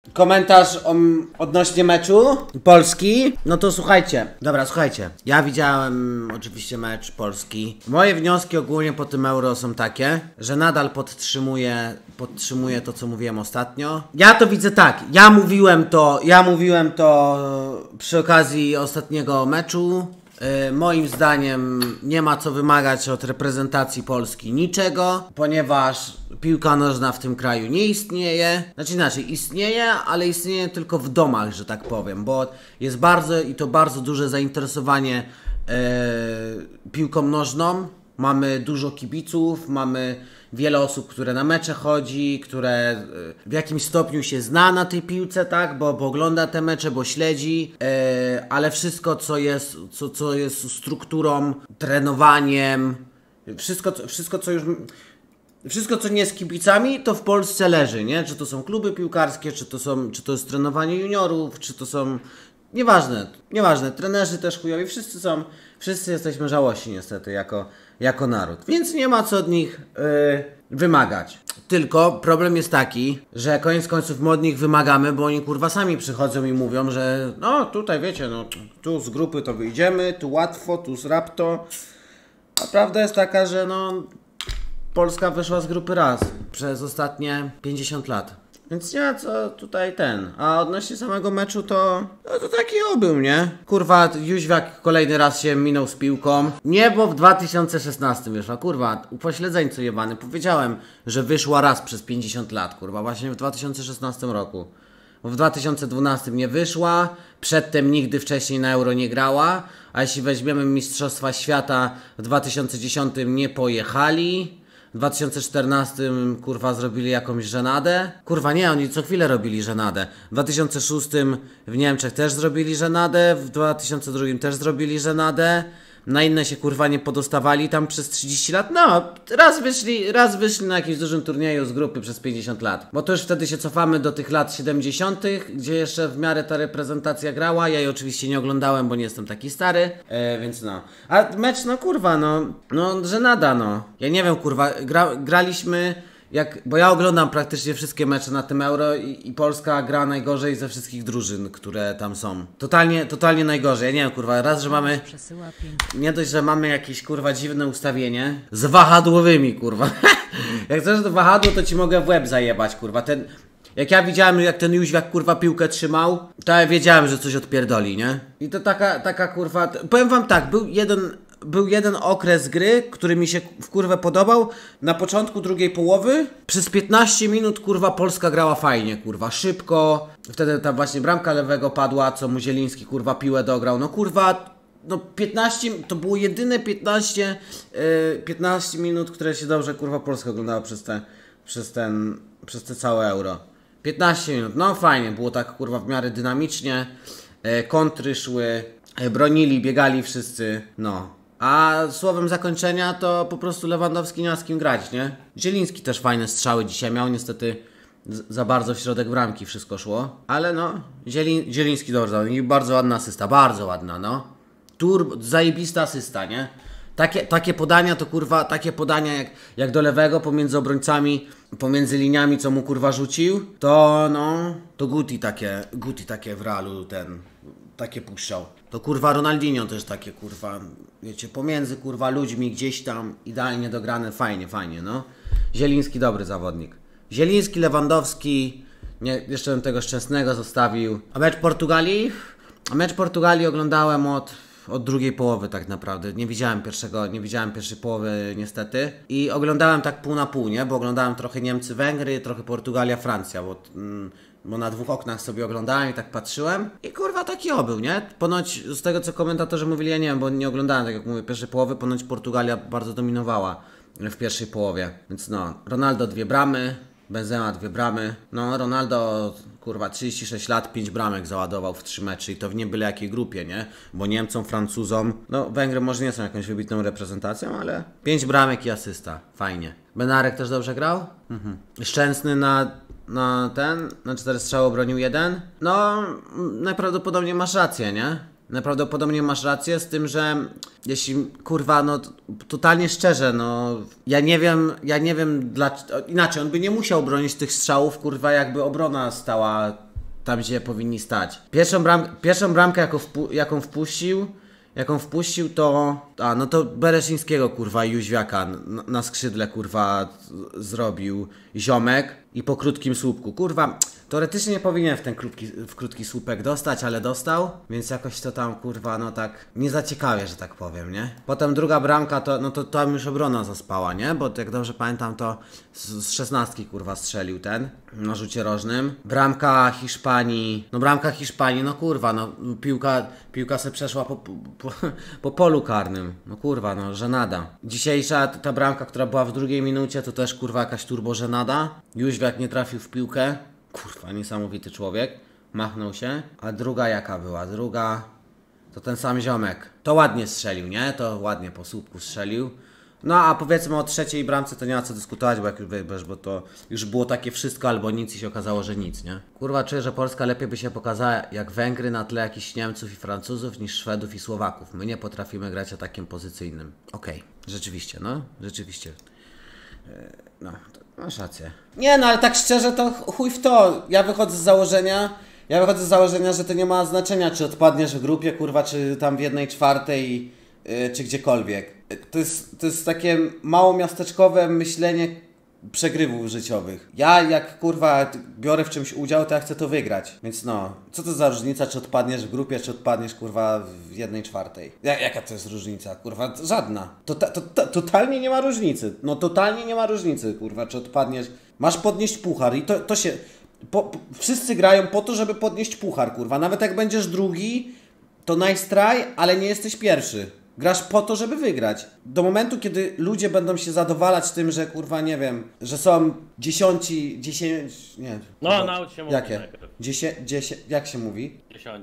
komentarz odnośnie meczu Polski. No to słuchajcie. Dobra, słuchajcie. Ja widziałem oczywiście mecz Polski. Moje wnioski ogólnie po tym Euro są takie, że nadal podtrzymuję to, co mówiłem ostatnio. Ja to widzę tak. Ja mówiłem to przy okazji ostatniego meczu. Moim zdaniem nie ma co wymagać od reprezentacji Polski niczego, ponieważ piłka nożna w tym kraju nie istnieje. Znaczy inaczej, istnieje, ale istnieje tylko w domach, że tak powiem, bo jest bardzo duże zainteresowanie piłką nożną. Mamy dużo kibiców, mamy wiele osób, które na mecze chodzi, które w jakimś stopniu się zna na tej piłce, tak, bo ogląda te mecze, bo śledzi, ale wszystko, co jest strukturą, trenowaniem, wszystko, co nie jest kibicami, to w Polsce leży, nie? Czy to są kluby piłkarskie, czy to jest trenowanie juniorów, czy to są... Nieważne, trenerzy też chujowi, wszyscy jesteśmy żałości niestety jako naród, więc nie ma co od nich wymagać. Tylko problem jest taki, że koniec końców my od nich wymagamy, bo oni kurwa sami przychodzą i mówią, że no tutaj wiecie, no tu z grupy to wyjdziemy, tu łatwo, tu z rapto. A prawda jest taka, że no Polska wyszła z grupy raz przez ostatnie 50 lat. Więc nie ma co tutaj A odnośnie samego meczu to taki obył, nie? Kurwa, Jóźwiak kolejny raz się minął z piłką. Nie, bo w 2016 wyszła. Kurwa, upośledzeńcu jebany. Powiedziałem, że wyszła raz przez 50 lat, kurwa. Właśnie w 2016 roku. Bo w 2012 nie wyszła. Przedtem nigdy wcześniej na Euro nie grała. A jeśli weźmiemy Mistrzostwa Świata w 2010 nie pojechali. W 2014 kurwa zrobili jakąś żenadę. Kurwa nie, oni co chwilę robili żenadę. W 2006 w Niemczech też zrobili żenadę. W 2002 też zrobili żenadę. Na inne się kurwa nie podostawali tam przez 30 lat. No, raz wyszli na jakimś dużym turnieju z grupy przez 50 lat. Bo to już wtedy się cofamy do tych lat 70., gdzie jeszcze w miarę ta reprezentacja grała. Ja jej oczywiście nie oglądałem, bo nie jestem taki stary. Więc no. A mecz, no kurwa, no żenada, no. Ja nie wiem, kurwa, graliśmy... Bo ja oglądam praktycznie wszystkie mecze na tym Euro i Polska gra najgorzej ze wszystkich drużyn, które tam są. Totalnie najgorzej. Ja nie wiem, kurwa, raz, że mamy... Nie dość, że mamy jakieś, kurwa, dziwne ustawienie z wahadłowymi, kurwa. Jak chcesz do wahadło, to ci mogę w łeb zajebać, kurwa. Jak ja widziałem, jak ten Jóźwiak, kurwa, piłkę trzymał, to ja wiedziałem, że coś odpierdoli, nie? I to taka kurwa... Powiem wam tak, był jeden okres gry, który mi się w kurwę podobał. Na początku drugiej połowy przez 15 minut kurwa Polska grała fajnie, kurwa, szybko. Wtedy ta właśnie bramka lewego padła, co mu Zieliński kurwa piłę dograł. No kurwa, no 15, to było jedyne 15 minut, które się dobrze kurwa Polska oglądała przez te całe Euro. 15 minut, no fajnie, było tak kurwa w miarę dynamicznie. Kontry szły, bronili, biegali wszyscy, no. A słowem zakończenia to po prostu Lewandowski nie ma z kim grać, nie? Zieliński też fajne strzały dzisiaj miał, niestety za bardzo w środek bramki wszystko szło. Ale no, Zieliński dobrze, i bardzo ładna asysta, bardzo ładna, no. Zajebista asysta, nie? Takie podania to kurwa, takie podania jak do lewego pomiędzy obrońcami, pomiędzy liniami, co mu kurwa rzucił, to no, to Guti takie w Realu takie puszczał. To kurwa Ronaldinho też takie kurwa, wiecie, pomiędzy kurwa ludźmi gdzieś tam idealnie dograne, fajnie, no. Zieliński dobry zawodnik. Zieliński, Lewandowski, nie, jeszcze bym tego Szczęsnego zostawił. A mecz Portugalii oglądałem od drugiej połowy tak naprawdę. Nie widziałem pierwszej połowy niestety. I oglądałem tak pół na pół, nie? Bo oglądałem trochę Niemcy-Węgry, trochę Portugalia-Francja, bo na dwóch oknach sobie oglądałem i tak patrzyłem. I kurwa taki obył, nie? Ponoć z tego co komentatorzy mówili, ja nie wiem, bo nie oglądałem, tak jak mówię, pierwszej połowy, ponoć Portugalia bardzo dominowała w pierwszej połowie. Więc no, Ronaldo 2 bramy, Benzema 2 bramy. No, Ronaldo, kurwa, 36 lat, 5 bramek załadował w 3 mecze i to w nie byle jakiej grupie, nie? Bo Niemcom, Francuzom, no Węgry może nie są jakąś wybitną reprezentacją, ale 5 bramek i asysta. Fajnie. Benarek też dobrze grał? Szczęsny na 4 strzały obronił 1. No, najprawdopodobniej masz rację, nie? Najprawdopodobniej masz rację z tym, że jeśli, kurwa, no totalnie szczerze, no ja nie wiem dlaczego, inaczej, on by nie musiał bronić tych strzałów, kurwa, jakby obrona stała tam gdzie powinni stać. Pierwszą bramkę jaką wpuścił to... no to Bereszyńskiego, kurwa, i Jóźwiaka na skrzydle, kurwa, zrobił ziomek i po krótkim słupku. Kurwa, teoretycznie nie powinien w krótki słupek dostać, ale dostał, więc jakoś to tam, kurwa, no tak nie zaciekawie, że tak powiem, nie? Potem druga bramka, to tam już obrona zaspała, nie? Bo jak dobrze pamiętam, to z 16, kurwa, strzelił ten na rzucie rożnym. Bramka Hiszpanii, no kurwa, no piłka se przeszła po polu karnym. No kurwa, no żenada. Dzisiejsza ta bramka, która była w drugiej minucie, to też kurwa jakaś turbo żenada. Jóźwiak nie trafił w piłkę. Kurwa, niesamowity człowiek. Machnął się. A druga jaka była? Druga to ten sam ziomek. To ładnie strzelił, nie? To ładnie po słupku strzelił. No a powiedzmy o trzeciej bramce to nie ma co dyskutować, bo jak już wiesz, bo to już było takie wszystko albo nic i się okazało, że nic, nie? Kurwa, czuję, że Polska lepiej by się pokazała jak Węgry na tle jakichś Niemców i Francuzów niż Szwedów i Słowaków. My nie potrafimy grać atakiem pozycyjnym. Okej, rzeczywiście, no, rzeczywiście. No, masz rację. Nie, no ale tak szczerze to chuj w to. Ja wychodzę z założenia, że to nie ma znaczenia, czy odpadniesz w grupie, kurwa, czy tam w 1/4, czy gdziekolwiek. To jest takie mało miasteczkowe myślenie przegrywów życiowych. Ja jak kurwa biorę w czymś udział, to ja chcę to wygrać. Więc no, co to za różnica, czy odpadniesz w grupie, czy odpadniesz kurwa w 1/4? Jaka to jest różnica? Kurwa, żadna. Totalnie nie ma różnicy. No totalnie nie ma różnicy, kurwa, czy odpadniesz. Masz podnieść puchar i to się... wszyscy grają po to, żeby podnieść puchar, kurwa. Nawet jak będziesz drugi, to nice try, ale nie jesteś pierwszy. Grasz po to, żeby wygrać. Do momentu, kiedy ludzie będą się zadowalać tym, że kurwa, nie wiem, że są 10, nie. No, naucz się mówić. Jakie? 10, jak się mówi?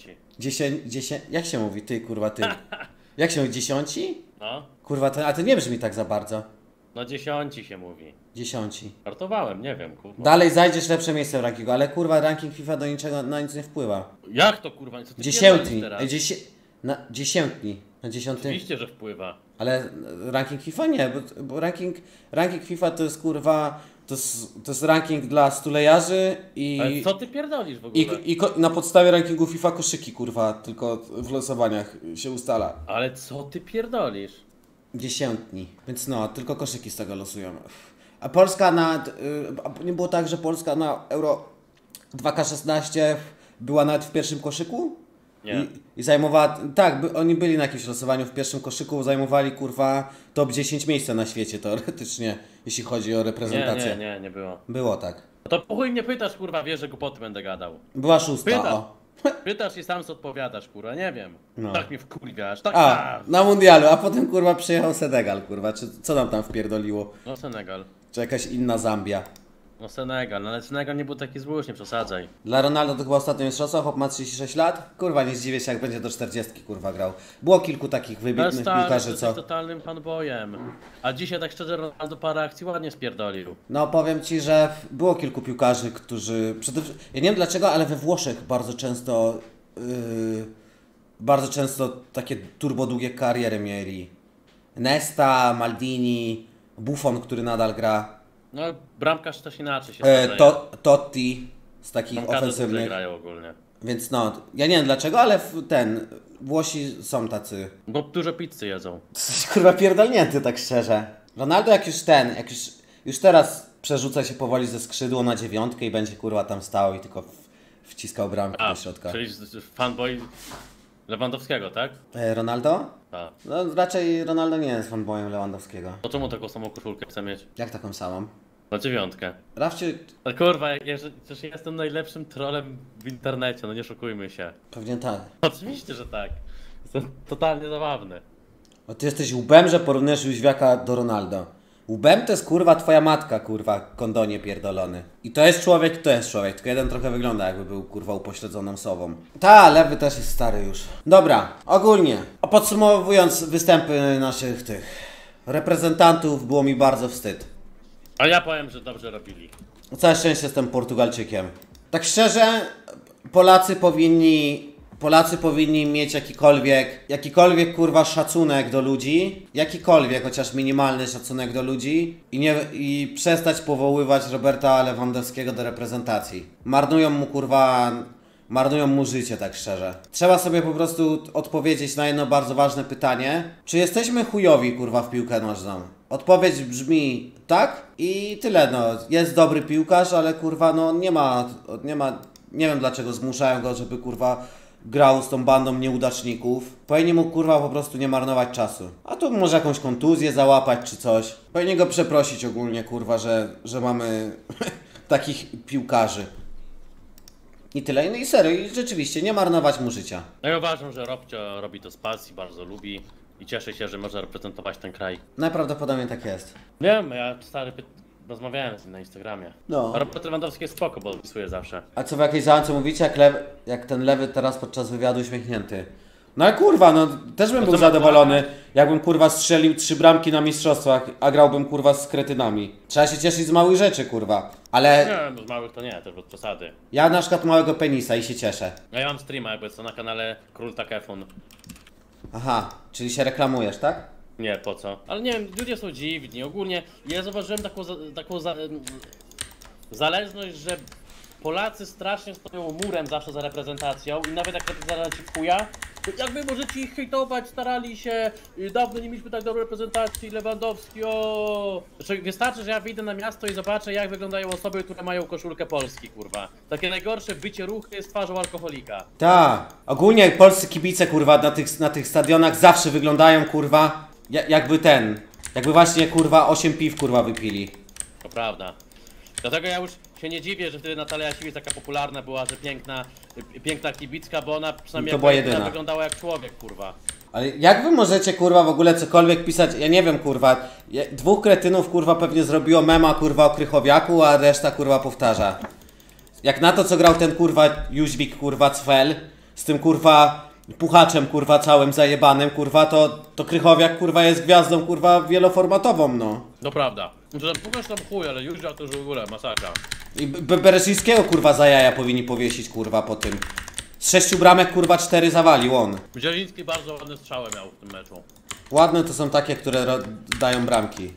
10, jak się mówi? Ty, kurwa, ty. Jak się mówi? 10? No. Kurwa, a to nie brzmi tak za bardzo. No 10 się mówi. 10. Żartowałem, nie wiem, kurwa. Dalej zajdziesz lepsze miejsce w rankingu, ale kurwa, ranking FIFA do niczego, na nic nie wpływa. Jak to kurwa? Co ty Dziesiętni. teraz? Dziesiętni. Na 10. Oczywiście, że wpływa. Ale ranking FIFA nie, bo ranking FIFA to jest kurwa, to jest ranking dla stulejarzy Ale co ty pierdolisz w ogóle? i na podstawie rankingu FIFA koszyki kurwa, tylko w losowaniach się ustala. Ale co ty pierdolisz? Dziesiętni, więc no, tylko koszyki z tego losują. A Polska nie było tak, że Polska na Euro 2K16 była nawet w pierwszym koszyku? Nie. I zajmowała, tak, oni byli na jakimś losowaniu w pierwszym koszyku, zajmowali kurwa top 10 miejsca na świecie teoretycznie, jeśli chodzi o reprezentację. Nie było. Było tak. No to po chuj mnie pytasz, kurwa, wiesz, że głupoty będę gadał. Była szósta, Pytam. o. Pytasz i sam co odpowiadasz, kurwa, nie wiem. No. Tak mnie wkurwiasz, tak. Na mundialu, a potem kurwa przyjechał Senegal, kurwa, czy co nam tam wpierdoliło? No Senegal. Czy jakaś inna Zambia? No Senegal, no ale Senegal nie był taki zły, już nie przesadzaj. Dla Ronaldo to chyba ostatnio mistrzostwo, chop ma 36 lat? Kurwa, nie zdziwię się jak będzie do 40 kurwa grał. Było kilku takich wybitnych piłkarzy, co... jest totalnym fanboyem. A dzisiaj tak szczerze Ronaldo parę akcji ładnie spierdolił. No powiem Ci, że było kilku piłkarzy, którzy... Ja nie wiem dlaczego, ale we Włoszech bardzo często takie turbodługie kariery mieli. Nesta, Maldini, Buffon, który nadal gra. No bramkarz też inaczej się sprzedaje. Totti z takich Bramkarze ofensywnych. grają ogólnie. Więc no, ja nie wiem dlaczego, ale Włosi są tacy... Bo dużo pizzy jedzą. Kurwa pierdolnięty tak szczerze. Ronaldo jak już teraz przerzuca się powoli ze skrzydła na 9 i będzie kurwa tam stał i tylko wciskał bramkę do środka. Czyli fanboy Lewandowskiego, tak? Ronaldo? Tak. No raczej Ronaldo nie jest fanboyem Lewandowskiego. To czemu taką samą koszulkę chce mieć? Jak taką samą? Na 9. Rafcie Ale kurwa, przecież jestem najlepszym trolem w internecie, no nie szukujmy się. pewnie tak. Oczywiście, że tak. Jestem totalnie zabawny. O, ty jesteś łbem, że porównujesz Jóźwiaka do Ronaldo. Łbem to jest kurwa twoja matka, kurwa, kondonie pierdolony. I to jest człowiek, tylko jeden trochę wygląda jakby był kurwa upośledzoną sobą. Lewy też jest stary już. Dobra, ogólnie, podsumowując występy naszych reprezentantów, było mi bardzo wstyd. A ja powiem, że dobrze robili. Całe szczęście jestem Portugalczykiem. Tak szczerze, Polacy powinni mieć jakikolwiek kurwa szacunek do ludzi, jakikolwiek chociaż minimalny szacunek do ludzi i przestać powoływać Roberta Lewandowskiego do reprezentacji. Marnują mu kurwa marnują mu życie, tak szczerze. Trzeba sobie po prostu odpowiedzieć na jedno bardzo ważne pytanie. Czy jesteśmy chujowi, kurwa, w piłkę nożną? Odpowiedź brzmi tak i tyle, no. Jest dobry piłkarz, ale kurwa, no nie ma, nie wiem dlaczego zmuszają go, żeby kurwa grał z tą bandą nieudaczników. Powinien mu kurwa po prostu nie marnować czasu. A tu może jakąś kontuzję załapać czy coś. Powinien go przeprosić ogólnie, kurwa, że mamy takich piłkarzy. I tyle. No i serio, i rzeczywiście nie marnować mu życia. No ja uważam, że Robcio robi to z pasji, bardzo lubi i cieszy się, że może reprezentować ten kraj. Najprawdopodobniej tak jest. Wiem, ja rozmawiałem z nim na Instagramie. No. A Robert Lewandowski jest spoko, bo opisuje zawsze. A co w jakiejś załance mówicie, jak ten lewy teraz podczas wywiadu uśmiechnięty? No ale kurwa, no też bym był zadowolony, jakbym kurwa strzelił 3 bramki na mistrzostwach, a grałbym kurwa z kretynami. Trzeba się cieszyć z małych rzeczy, kurwa. Ale Nie, bo z małych to nie, też bez przesady. ja na przykład małego penisa i się cieszę. Ja mam streama jakby co na kanale Król Takefon. Aha, czyli się reklamujesz, tak? Nie, po co? Ale nie wiem, ludzie są dziwni. Ogólnie ja zauważyłem taką zależność, że Polacy strasznie stoją murem zawsze za reprezentacją i nawet jak reprezentacja w chuja, to jakby możecie ich hejtować, starali się, dawno nie mieliśmy tak dobrej reprezentacji, Lewandowski, o. Znaczy, wystarczy, że ja wyjdę na miasto i zobaczę, jak wyglądają osoby, które mają koszulkę Polski, kurwa. Takie najgorsze bycie ruchy z twarzą alkoholika. Tak. Ogólnie polscy kibice, kurwa, na tych stadionach zawsze wyglądają, kurwa, jakby właśnie, kurwa, 8 piw, kurwa, wypili. To prawda. Dlatego ja już się nie dziwię, że wtedy Natalia Siwiec taka popularna była, że piękna kibicka, bo ona przynajmniej To była jako jedyna. wyglądała jak człowiek, kurwa. Ale jak wy możecie, kurwa, w ogóle cokolwiek pisać? Ja nie wiem, kurwa. 2 kretynów, kurwa, pewnie zrobiło mema, kurwa, o Krychowiaku, a reszta, kurwa, powtarza. Jak na to, co grał ten, kurwa, Jóźwik, kurwa, Cfel, z tym, kurwa, puchaczem, kurwa, całym zajebanym, kurwa, to Krychowiak, kurwa, jest gwiazdą, kurwa, wieloformatową, no. No prawda. To pokaż tam chuj, ale już to już w ogóle masakra. I Bereszyńskiego, kurwa, za jaja powinni powiesić, kurwa, po tym. Z 6 bramek, kurwa, 4 zawalił on. Zieliński bardzo ładne strzały miał w tym meczu. Ładne to są takie, które dają bramki.